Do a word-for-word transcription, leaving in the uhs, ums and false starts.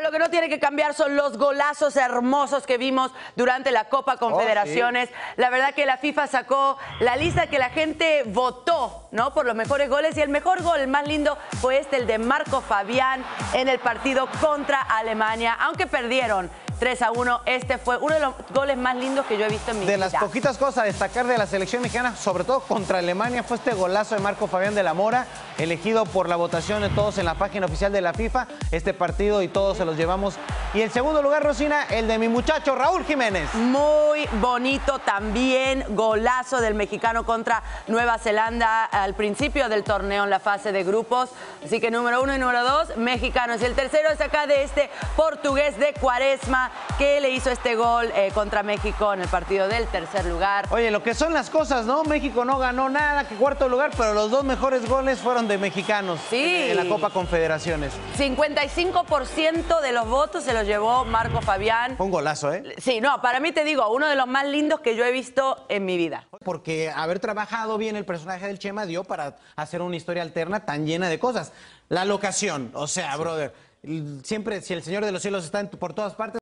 lo que no tiene que cambiar son los golazos hermosos que vimos durante la Copa Confederaciones. Oh, sí. La verdad que la FIFA sacó la lista que la gente votó, ¿no?, por los mejores goles, y el mejor gol, el más lindo, fue este, el de Marco Fabián en el partido contra Alemania. Aunque perdieron tres a uno, este fue uno de los goles más lindos que yo he visto en mi vida. De las poquitas cosas a destacar de la selección mexicana, sobre todo contra Alemania, fue este golazo de Marco Fabián de la Mora, elegido por la votación de todos en la página oficial de la FIFA. Este partido y todos se los llevamos. Y el segundo lugar, Rosina, el de mi muchacho Raúl Jiménez. Muy bonito también, golazo del mexicano contra Nueva Zelanda al principio del torneo en la fase de grupos. Así que número uno y número dos, mexicanos. El tercero es acá de este portugués de Cuaresma, que le hizo este gol eh, contra México en el partido del tercer lugar. Oye, lo que son las cosas, ¿no? México no ganó nada, que cuarto lugar, pero los dos mejores goles fueron de mexicanos. Sí. En, en la Copa Confederaciones. cincuenta y cinco por ciento de los votos se los llevó Marco Fabián. Fue un golazo, ¿eh? Sí, no, para mí, te digo, uno de los más lindos que yo he visto en mi vida. Porque haber trabajado bien el personaje del Chema dio para hacer una historia alterna tan llena de cosas. La locación, o sea, sí, brother, siempre, si el Señor de los Cielos está en, por todas partes,